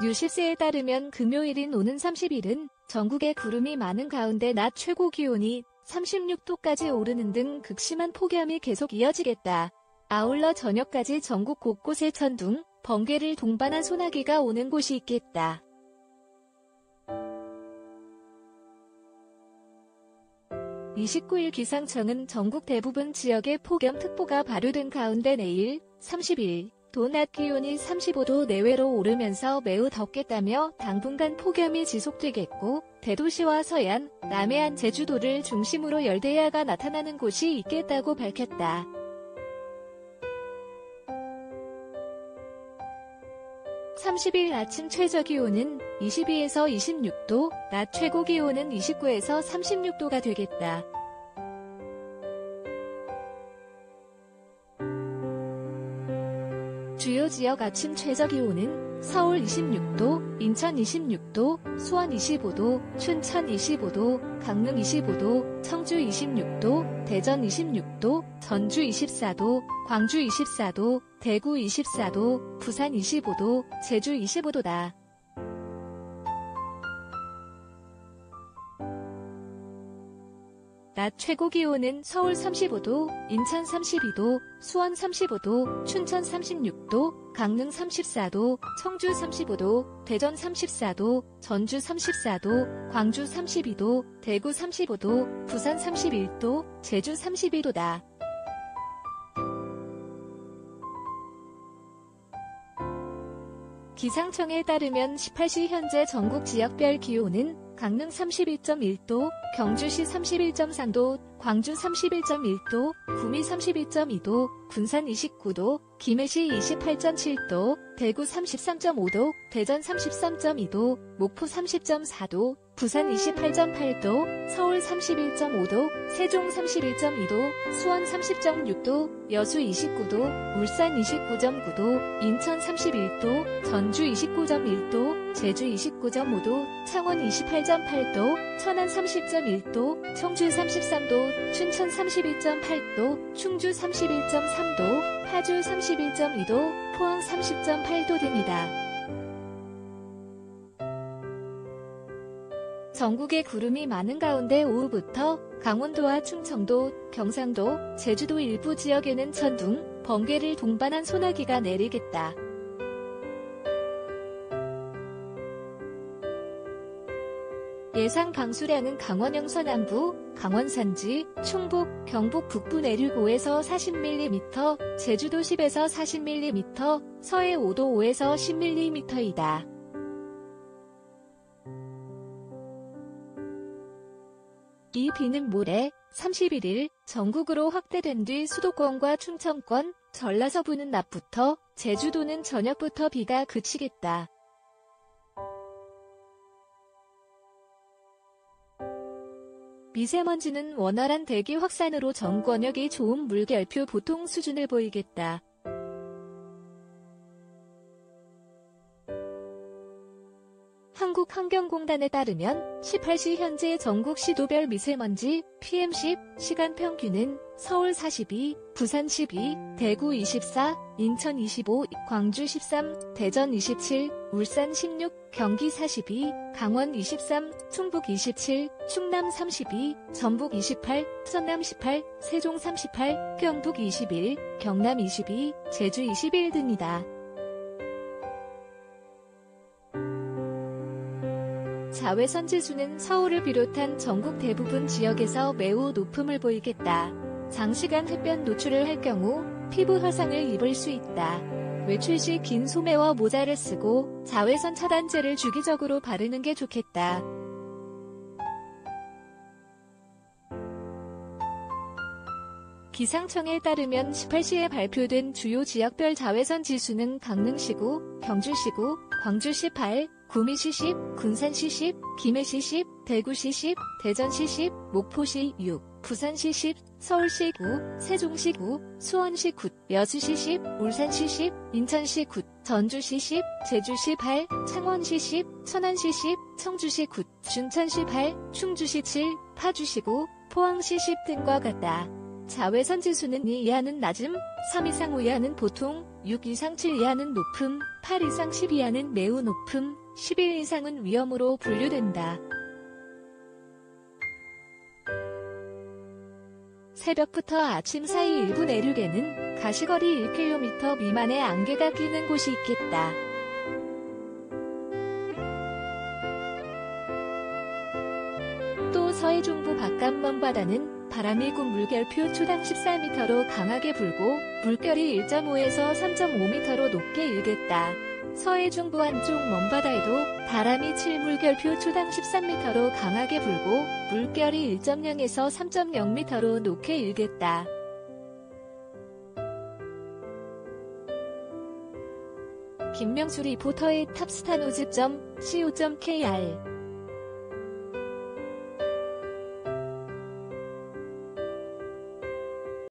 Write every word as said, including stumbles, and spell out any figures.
뉴시스에 따르면 금요일인 오는 삼십일은 전국에 구름이 많은 가운데 낮 최고 기온이 삼십육 도까지 오르는 등 극심한 폭염이 계속 이어지겠다. 아울러 저녁까지 전국 곳곳에 천둥, 번개를 동반한 소나기가 오는 곳이 있겠다. 이십구일 기상청은 전국 대부분 지역에 폭염특보가 발효된 가운데 내일 삼십일 도 낮 기온이 삼십오 도 내외로 오르면서 매우 덥겠다며 당분간 폭염이 지속되겠고 대도시와 서해안, 남해안, 제주도를 중심으로 열대야가 나타나는 곳이 있겠다고 밝혔다. 삼십일 아침 최저기온은 이십이에서 이십육 도, 낮 최고기온은 이십구에서 삼십육 도가 되겠다. 주요 지역 아침 최저기온은 서울 이십육 도, 인천 이십육 도, 수원 이십오 도, 춘천 이십오 도, 강릉 이십오 도, 청주 이십육 도, 대전 이십육 도, 전주 이십사 도, 광주 이십사 도, 대구 이십사 도, 부산 이십오 도, 제주 이십오 도다. 낮 최고기온은 서울 삼십오 도, 인천 삼십이 도, 수원 삼십오 도, 춘천 삼십육 도, 강릉 삼십사 도, 청주 삼십오 도, 대전 삼십사 도, 전주 삼십사 도, 광주 삼십이 도, 대구 삼십오 도, 부산 삼십일 도, 제주 삼십이 도다. 기상청에 따르면 십팔 시 현재 전국 지역별 기온은 강릉 삼십일 점 일 도, 경주시 삼십일 점 삼 도, 광주 삼십일 점 일 도, 구미 삼십일 점 이 도, 군산 이십구 도, 김해시 이십팔 점 칠 도, 대구 삼십삼 점 오 도, 대전 삼십삼 점 이 도, 목포 삼십 점 사 도, 부산 이십팔 점 팔 도, 서울 삼십일 점 오 도, 세종 삼십일 점 이 도, 수원 삼십 점 육 도, 여수 이십구 도, 울산 이십구 점 구 도, 인천 삼십일 도, 전주 이십구 점 일 도, 제주 이십구 점 오 도, 창원 이십팔 점 팔 도, 천안 삼십 점 일 도, 청주 삼십삼 도, 춘천 삼십일 점 팔 도, 충주 삼십일 점 삼 도, 파주 삼십일 점 이 도, 포항 삼십 점 팔 도 됩니다. 전국에 구름이 많은 가운데 오후부터 강원도와 충청도, 경상도, 제주도 일부 지역에는 천둥, 번개를 동반한 소나기가 내리겠다. 예상 강수량은 강원 영서 남부, 강원 산지, 충북, 경북 북부 내륙 오에서 사십 밀리미터, 제주도 십에서 사십 밀리미터, 서해 오 도 오에서 십 밀리미터이다. 이 비는 모레 삼십일 일 전국으로 확대된 뒤 수도권과 충청권, 전라서부는 낮부터, 제주도는 저녁부터 비가 그치겠다. 미세먼지는 원활한 대기 확산으로 전 권역이 좋은 물결표 보통 수준을 보이겠다. 한국환경공단에 따르면 십팔 시 현재 전국 시도별 미세먼지 피엠 십 시간 평균은 서울 사십이, 부산 십이, 대구 이십사, 인천 이십오, 광주 십삼, 대전 이십칠, 울산 십육, 경기 사십이, 강원 이십삼, 충북 이십칠, 충남 삼십이, 전북 이십팔, 전남 십팔, 세종 삼십팔, 경북 이십일, 경남 이십이, 제주 이십일 등이다. 자외선 지수는 서울을 비롯한 전국 대부분 지역에서 매우 높음을 보이겠다. 장시간 햇볕 노출을 할 경우 피부 화상을 입을 수 있다. 외출 시 긴 소매와 모자를 쓰고 자외선 차단제를 주기적으로 바르는 게 좋겠다. 기상청에 따르면 십팔 시에 발표된 주요 지역별 자외선 지수는 강릉시구, 경주시구, 광주시 팔, 구미시 십, 군산시 십, 김해시 십, 대구시 십, 대전시 십, 목포시 육, 부산시 십, 서울시 구, 세종시 구, 수원시 구, 여수시 십, 울산시 십, 인천시 구, 전주시 십, 제주시 팔, 창원시 십, 천안시 십, 청주시 구, 춘천시 팔, 충주시 칠, 파주시 구, 포항시 십 등과 같다. 자외선 지수는 이 이하는 낮음, 삼 이상 오 이하는 보통, 육 이상 칠 이하는 높음, 팔 이상 십 이하는 매우 높음, 십일 이상은 위험으로 분류된다. 새벽부터 아침 사이 일부 내륙에는 가시거리 일 킬로미터 미만의 안개가 끼는 곳이 있겠다. 또 서해 중부 바깥 먼바다는 바람이 군 물결표 초당 십사 미터로 강하게 불고 물결이 일 점 오에서 삼 점 오 미터로 높게 일겠다. 서해 중부 안쪽 먼바다에도 바람이 칠 물결표 초당 십삼 미터로 강하게 불고 물결이 일 점 영에서 삼 점 영 미터로 높게 일겠다. 김명수 리포터의 탑스타노즈 점 씨오 점 케이알